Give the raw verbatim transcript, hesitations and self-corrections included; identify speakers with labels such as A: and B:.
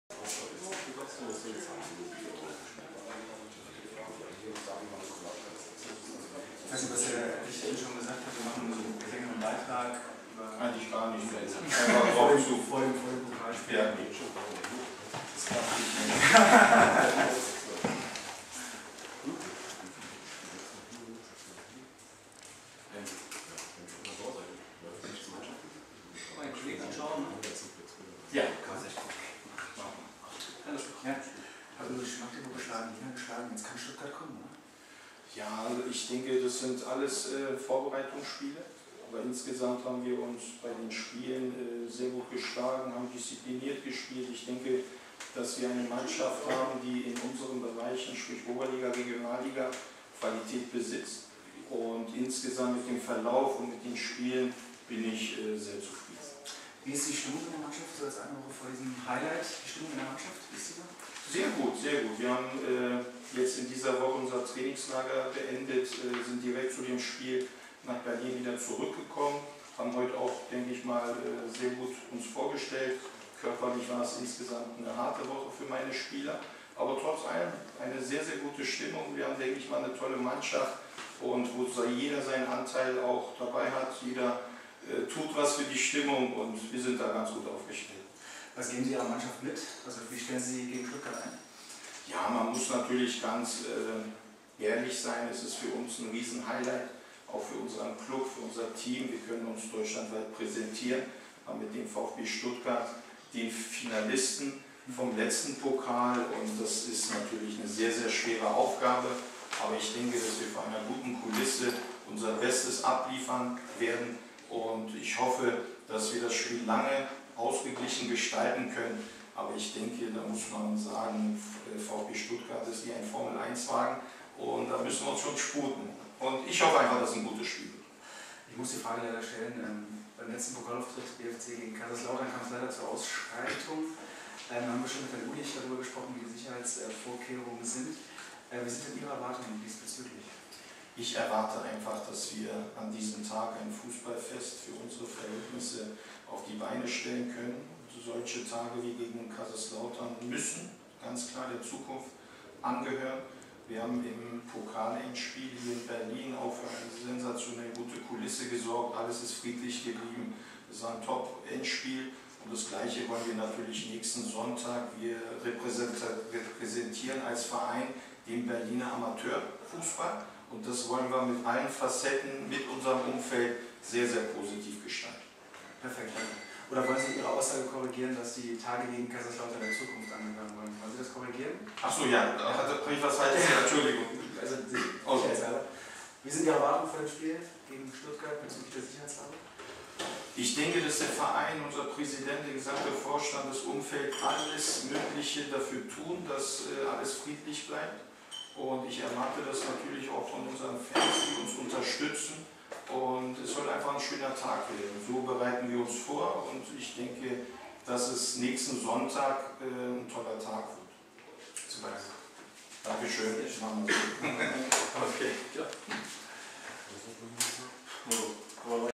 A: Ich weiß nicht, was der Richter schon gesagt hat, wir machen so einen längeren Beitrag über.
B: Eigentlich gar nicht mehr.
A: Einfach vor dem, vor dem, vor dem Pokalspiel.
B: Ja, nee. Das darf ich nicht.
A: Mein Kollegen anschauen, ne?
B: Ja.
A: Ja. Also Magdeburg geschlagen, Wiener geschlagen, jetzt kann Stuttgart kommen, ne?
B: Ja, also ich denke, das sind alles äh, Vorbereitungsspiele. Aber insgesamt haben wir uns bei den Spielen äh, sehr gut geschlagen, haben diszipliniert gespielt. Ich denke, dass wir eine Mannschaft haben, die in unseren Bereichen, sprich Oberliga, Regionalliga, Qualität besitzt. Und insgesamt mit dem Verlauf und mit den Spielen bin ich äh, sehr zufrieden.
A: Wie ist die Stimmung in der Mannschaft, so als eine Woche vor diesem Highlight? Die Stimmung in der Mannschaft, wisst ihr?
B: Sehr gut, sehr gut. Wir haben äh, jetzt in dieser Woche unser Trainingslager beendet, äh, sind direkt zu dem Spiel nach Berlin wieder zurückgekommen, haben heute auch, denke ich mal, äh, sehr gut uns vorgestellt. Körperlich war es insgesamt eine harte Woche für meine Spieler, aber trotz allem eine sehr, sehr gute Stimmung. Wir haben, denke ich mal, eine tolle Mannschaft und wo jeder seinen Anteil auch dabei hat, jeder äh, tut was für die Stimmung und wir sind da ganz gut aufgestellt.
A: Was geben Sie Ihrer Mannschaft mit? Also wie stellen Sie gegen Stuttgart ein?
B: Ja, man muss natürlich ganz äh, ehrlich sein, es ist für uns ein Riesen-Highlight, auch für unseren Club, für unser Team. Wir können uns deutschlandweit präsentieren, haben mit dem VfB Stuttgart den Finalisten vom letzten Pokal und das ist natürlich eine sehr, sehr schwere Aufgabe. Aber ich denke, dass wir vor einer guten Kulisse unser Bestes abliefern werden und ich hoffe, dass wir das Spiel lange ausgeglichen gestalten können. Aber ich denke, da muss man sagen, VfB Stuttgart ist wie ein Formel eins Wagen und da müssen wir uns schon sputen. Und ich hoffe einfach, dass es ein gutes Spiel wird.
A: Ich muss die Frage leider stellen, ähm, beim letzten Pokalauftritt B F C gegen Kaiserslautern kam es leider zur Ausschreitung. Ähm, haben wir schon mit Herrn Ulich darüber gesprochen, wie die Sicherheitsvorkehrungen sind. Äh, wie sind denn Ihre Erwartungen diesbezüglich?
B: Ich erwarte einfach, dass wir an diesem Tag ein Fußballfest für unsere Verhältnisse auf die Beine stellen können. Solche Tage wie gegen Kaiserslautern müssen ganz klar der Zukunft angehören. Wir haben im Pokalendspiel hier in Berlin auch für eine sensationell gute Kulisse gesorgt. Alles ist friedlich geblieben. Es war ein Top-Endspiel. Und das Gleiche wollen wir natürlich nächsten Sonntag. Wir repräsentieren als Verein den Berliner Amateurfußball. Und das wollen wir mit allen Facetten, mit unserem Umfeld sehr, sehr positiv gestalten.
A: Perfekt, danke. Oder wollen Sie Ihre Aussage korrigieren, dass die Tage gegen Kaiserslautern der Zukunft angehören wollen? Wollen Sie das korrigieren?
B: Achso, ja, habe ich was Falsches? Ja, Entschuldigung.
A: Also,
B: Okay.
A: Wie sind Ihre Erwartungen vor dem Spiel gegen Stuttgart bezüglich der Sicherheitslage?
B: Ich denke, dass der Verein, unser Präsident, der gesamte Vorstand, das Umfeld alles Mögliche dafür tun, dass alles friedlich bleibt. Und ich erwarte das natürlich auch von unseren Fans, die uns unterstützen. Und es soll einfach ein schöner Tag werden. So bereiten wir uns vor und ich denke, dass es nächsten Sonntag äh, ein toller Tag wird.
A: Super.
B: Dankeschön. Ich mache mal so. Okay. Ja.